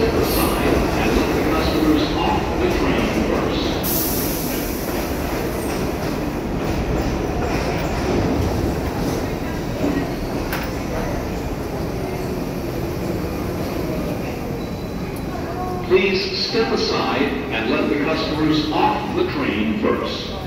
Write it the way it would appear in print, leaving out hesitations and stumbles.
step aside and let the customers off the train first. Please step aside and let the customers off the train first.